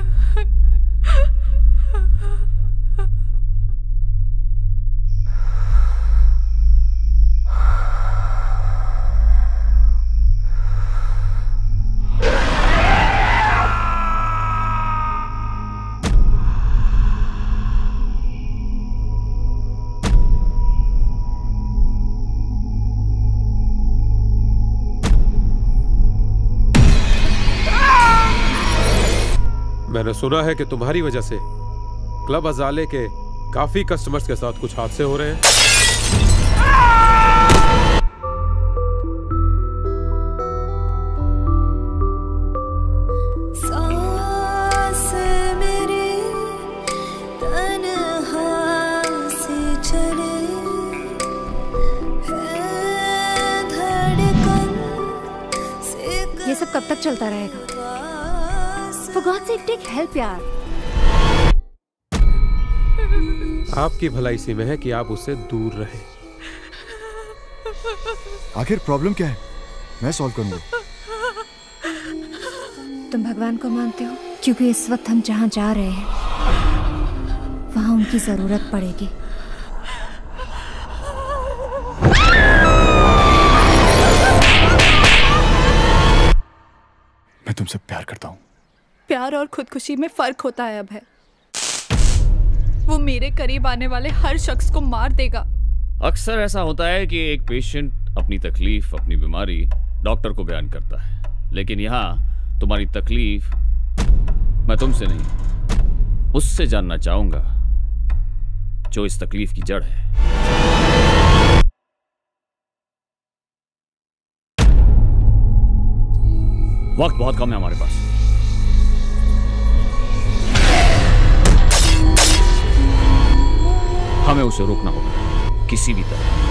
मैंने सुना है कि तुम्हारी वजह से क्लब अजाले के काफी कस्टमर्स के साथ कुछ हादसे हो रहे हैं। सांस मेरी तन्हा से चले है धड़कन से। ये सब कब तक चलता रहेगा? For God's sake, take help यार। आपकी भलाई इसी में है कि आप उससे दूर रहे। आखिर प्रॉब्लम क्या है? मैं सॉल्व करूंगा। तुम भगवान को मानते हो? क्योंकि इस वक्त हम जहाँ जा रहे हैं वहाँ उनकी जरूरत पड़ेगी। मैं तुमसे प्यार करता हूँ। प्यार और खुदकुशी में फर्क होता है अभय। वो मेरे करीब आने वाले हर शख्स को मार देगा। अक्सर ऐसा होता है कि एक पेशेंट अपनी तकलीफ, अपनी बीमारी डॉक्टर को बयान करता है, लेकिन यहाँ तुम्हारी तकलीफ मैं तुमसे नहीं, उससे जानना चाहूंगा जो इस तकलीफ की जड़ है। वक्त बहुत कम है हमारे पास। हमें उसे रोकना होगा किसी भी तरह।